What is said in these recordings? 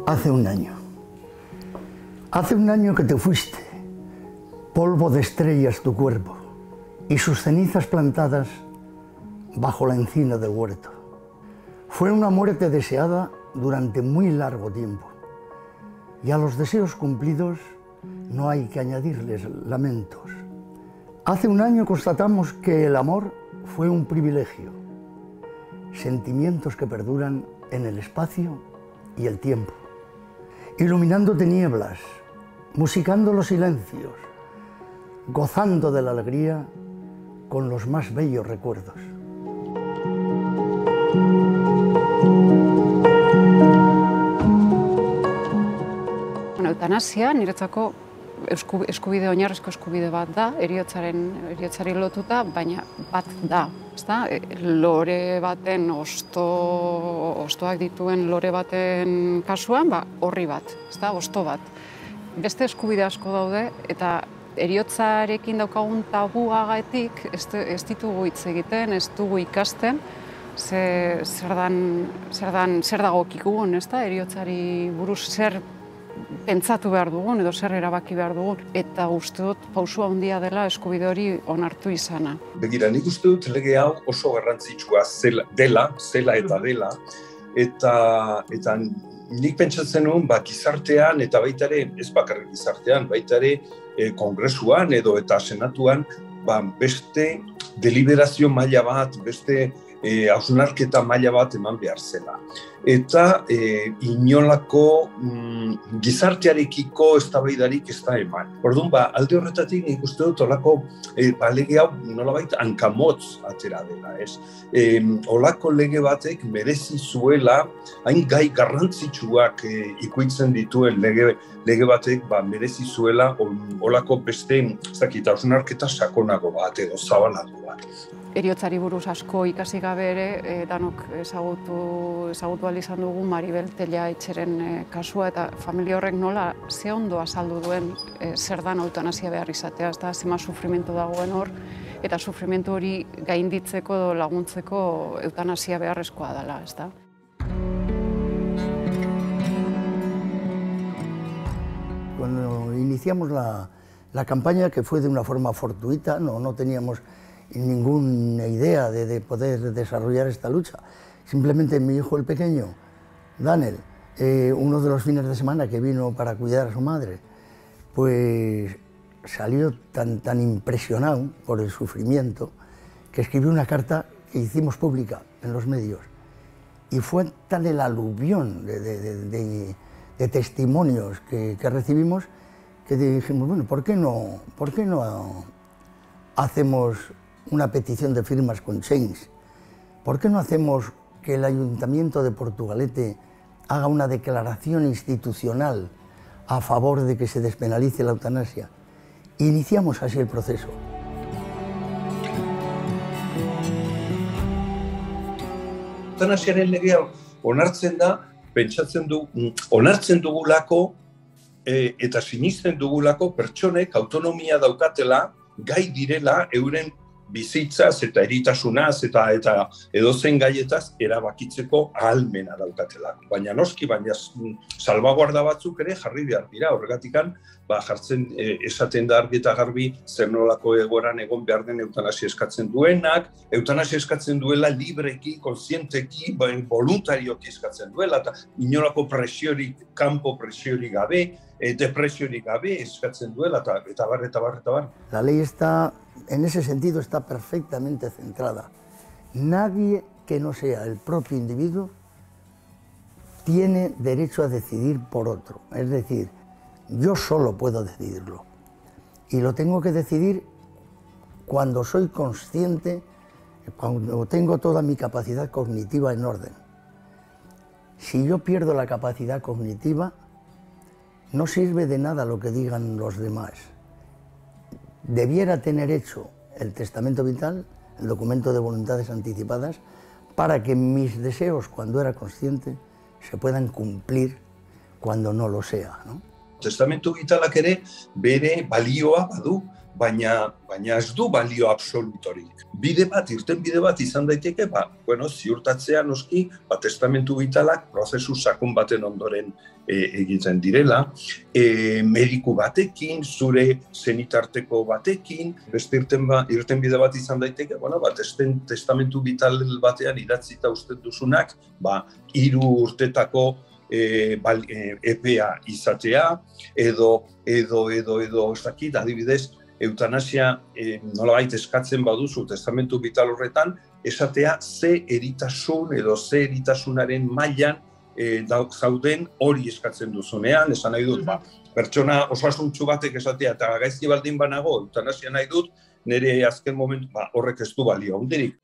Hace un año. Hace un año que te fuiste, polvo de estrellas tu cuerpo y sus cenizas plantadas bajo la encina del huerto. Fue una muerte deseada durante muy largo tiempo y a los deseos cumplidos no hay que añadirles lamentos. Hace un año constatamos que el amor fue un privilegio, sentimientos que perduran en el espacio y el tiempo, iluminando tinieblas, musicando los silencios, gozando de la alegría con los más bellos recuerdos. Eutanasia niretzako eskubide, oinarrizko eskubide bat da, heriotzari lotuta, baina bat da. Lore baten, ostoak dituen lore baten kasuan, horri bat, osto bat. Beste eskubide asko daude, eta heriotzarekin daukagun tabuagatik ez ditugu hitz egiten, ez dugu ikasten, zer dagokigun, heriotzari buruz zer pentsatu behar dugun edo zer erabaki behar dugun, eta uste dut pausua handia dela eskubide hori onartu izana. Begira, nik uste dut lege hau oso garrantzitsua dela, eta nik pentsatzen nuen gizartean eta baita ere, ez bakarrik gizartean, baita ere kongresuan edo eta senatuan beste deliberazio maila bat, beste hausnarketa maila bat eman behar zela. Eta inolako gizartearekiko eztabaidarik ez da eman. Orduan, alde horretatik nik uste dut olako lege hau nolabait hankamotz atera dela, ez? Olako lege batek merezi zuela, hain gai garrantzitsuak ikuitzen dituen lege batek merezi zuela olako beste, ez dakit, hausnarketa sakonago bat edo zabalago bat. Heriotzari buruz asko ikasi gabe ere, danok ezagutu ahal izan dugu Maribel Tellaetxeren kasua, eta familia horrek nola ze ondo azaldu duen zer dan eutanasia behar izatea, zema sufrimentu dagoen hor, eta sufrimentu hori gainditzeko edo laguntzeko eutanasia beharrezkoa dela, ez da? Cuando iniciamos la campaña, que fue de una forma fortuita, no teníamos ninguna idea de poder desarrollar esta lucha. Simplemente mi hijo el pequeño, Daniel, uno de los fines de semana que vino para cuidar a su madre, pues salió tan impresionado por el sufrimiento que escribió una carta que hicimos pública en los medios. Y fue tal el aluvión de testimonios que recibimos que dijimos, bueno, ¿por qué no hacemos una petición de firmas con Change? ¿Por qué no hacemos que el Ayuntamiento de Portugalete haga una declaración institucional a favor de que se despenalice la eutanasia? Iniciamos así el proceso. Eutanasiaren legea onartzen da, onartzen dugulako eta sinisten dugulako pertsonek autonomia daukatela, gai direla euren bizitzaz eta eritasunaz eta edozein gaietaz erabakitzeko ahalmena daukatela. Baina noski, salbaguarda batzuk ere jarri behar dira. Horregatikan, jartzen esaten da argi eta garbi zer nolako egoeran egon behar den eutanasia eskatzen duenak, eutanasia eskatzen duela libreki, kontzienteki, voluntarioki eskatzen duela, eta inolako presiorik, kanpo presiorik gabe, depresiorik gabe eskatzen duela, eta bar. La ley está, en ese sentido, está perfectamente centrada. Nadie que no sea el propio individuo tiene derecho a decidir por otro. Es decir, yo solo puedo decidirlo. Y lo tengo que decidir cuando soy consciente, cuando tengo toda mi capacidad cognitiva en orden. Si yo pierdo la capacidad cognitiva, no sirve de nada lo que digan los demás. Debiera tener hecho el testamento vital, el documento de voluntades anticipadas, para que mis deseos, cuando era consciente, se puedan cumplir cuando no lo sea, ¿no? Testamentu vitalak ere bere balioa badu, baina ez du balio absolutorik. Irten bide bat izan daiteke, ziurtatzea noski, testamentu vitalak prozesu sakon baten ondoren egiten direla, mediku batekin, zure zenitarteko batekin, beste irten bide bat izan daiteke, testamentu vital batean idatzita uste duzunak, 3 urtetako EPEA izatea, edo ez dakit, adibidez, eutanasia nolabait eskatzen baduzu testamentu vital horretan, esatea ze eritasun edo ze eritasunaren mailan zauden hori eskatzen duzunean, esan nahi dut, pertsona osasuntsu batek esatea eta gaizki baldin banago, eutanasia nahi dut, nire azken momentu, horrek ez du balio handirik.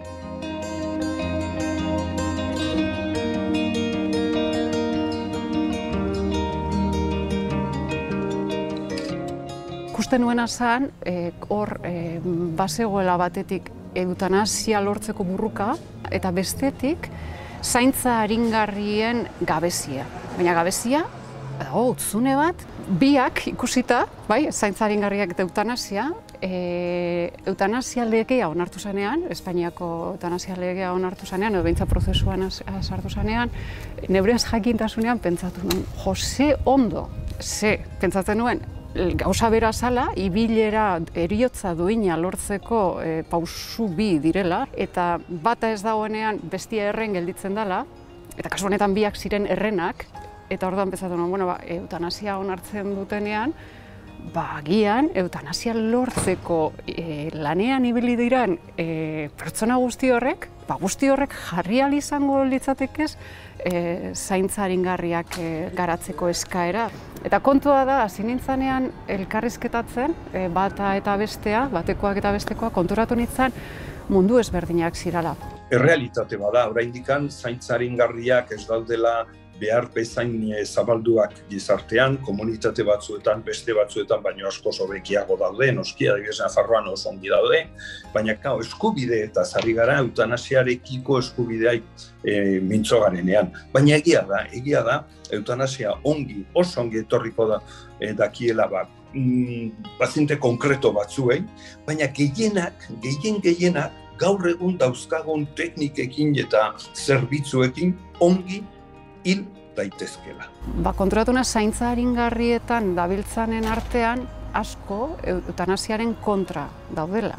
Ikusten nuena zen, hor bazegoela batetik eutanasia lortzeko burruka, eta bestetik zaintza aringarrien gabezia. Baina gabezia, utzune bat, biak ikusita, zaintza aringarriak eta eutanasia, eutanasia legea onartu zanean, Espainiako eutanasia legea onartu zanean, edo behintzat prozesuan sartu zanean, neureaz jakintasunean pentsatu nuen, Jose ondo, pentsatzen nuen, gauza bera zala, ibilera heriotza duina lortzeko pausu bi direla, eta bata ez dagoenean bestia erren gelditzen dela, eta kasu honetan biak ziren errenak, eta orduan pentsatu nuen, eutanasia onartzen dutenean, agian eutanasia lortzeko lanean ibili diran pertsona guzti horrek jarri ahal izango litzatekez zaintza aringarriak garatzeko eskaera. Eta kontua da, hasi nintzanean elkarrizketatzen, bata eta bestea, batekoak eta bestekoak, konturatu nintzen mundu ezberdinak zirala. Errealitate bada, oraindikan zaintza aringarriak ez daudela behar bezain zabalduak gizartean, komunitate batzuetan, beste batzuetan, baino askoz hobekiago daude, noski, adibidez Nafarroan oso ongi daude, baina eskubide eta ari gara eutanasiarekiko eskubideak mintzo garenean. Baina egia da, eutanasia oso ongi etorriko dakiela paziente konkreto batzuei, baina gehienak gaur egun dauzkagun teknikekin eta zerbitzuekin ongi hil daitezkela. Konturatuna zaintza aringarrietan dabiltzanen artean asko eutanasiaren kontra daudela.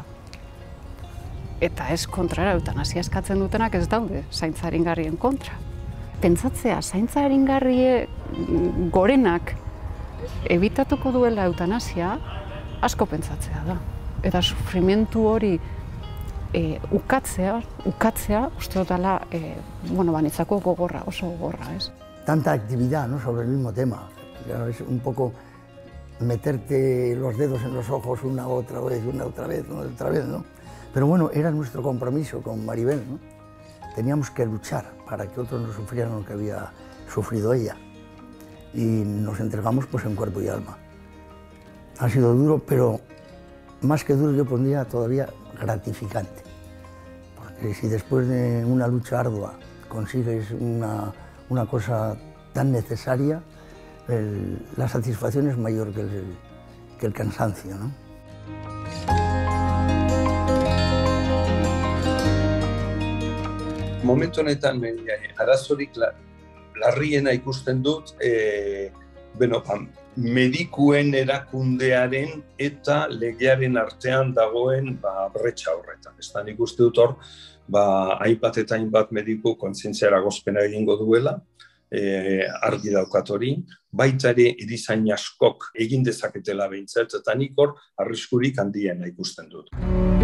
Eta ez kontrara, eutanasia eskatzen dutenak ez daude zaintza aringarrien kontra. Pentsatzea, zaintza aringarrie gorenak ebitatuko duela eutanasia asko pentsatzea da. Eta sufrimentu hori ukatzea, uste dutela, banitzako gogorra, oso gogorra, ¿es? Tanta actividad, ¿no?, sobre el mismo tema. Es un poco meterte los dedos en los ojos una otra vez, ¿no? Pero bueno, era nuestro compromiso con Maribel, ¿no? Teníamos que luchar para que otros no sufrieran lo que había sufrido ella. Y nos entregamos pues en cuerpo y alma. Ha sido duro, pero más que duro yo pondría todavía gratificante. Porque si después de una lucha ardua consigues una cosa tan necesaria, la satisfacción es mayor que el cansancio, ¿no? Momentu honetan arazorik larriena ikusten dut, medikuen erakundearen eta legearen artean dagoen bretxa horretan. Nik uste dut hor, hainbat eta hainbat mediku kontzientzia eragozpena egingo duela, argi daukat hori, baita ere erizain askok egin dezaketela behintzat, eta nik hor arriskurik handiena ikusten dut.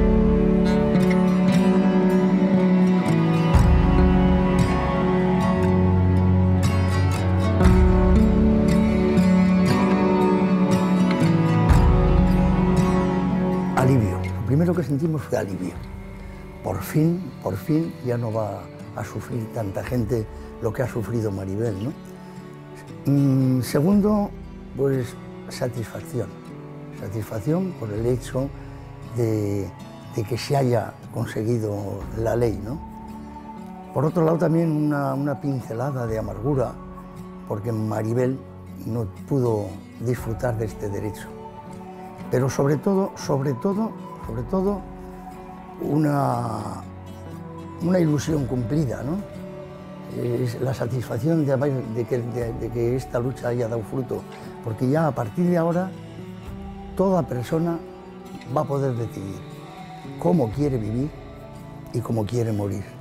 Alivio. Lo primero que sentimos fue alivio. Por fin ya no va a sufrir tanta gente lo que ha sufrido Maribel, ¿no? Segundo, pues satisfacción. Satisfacción por el hecho de que se haya conseguido la ley, ¿no? Por otro lado, también una pincelada de amargura, porque Maribel no pudo disfrutar de este derecho. Pero sobre todo, una ilusión cumplida, ¿no? Es la satisfacción de que esta lucha haya dado fruto, porque ya a partir de ahora toda persona va a poder decidir cómo quiere vivir y cómo quiere morir.